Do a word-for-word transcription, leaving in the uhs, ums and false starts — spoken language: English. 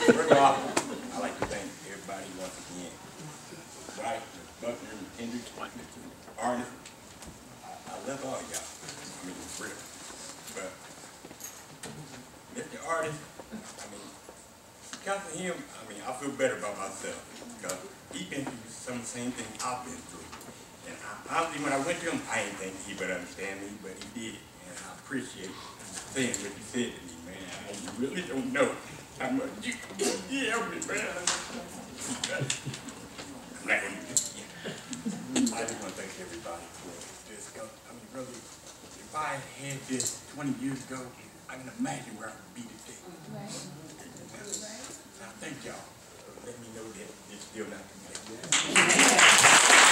First off, I'd like to thank everybody once again. Right, Mister Buckner, Mister Hendricks, Mister Arnett. I, I love all y'all. I mean, it's real. But Mister Artist, I mean, because of him, I mean, I feel better about myself. Because he's been through some of the same thing I've been through. And I, honestly, when I went to him, I didn't think he would understand me, but he did. And I appreciate saying what you said to me, man. I really don't know how much you, you helped me, man. I'm not going to do this again. I just want to thank everybody for this. I mean, brother, if I had this twenty years ago, I can imagine where I would be today. Right. Now, thank y'all for letting me know that it's still not too late.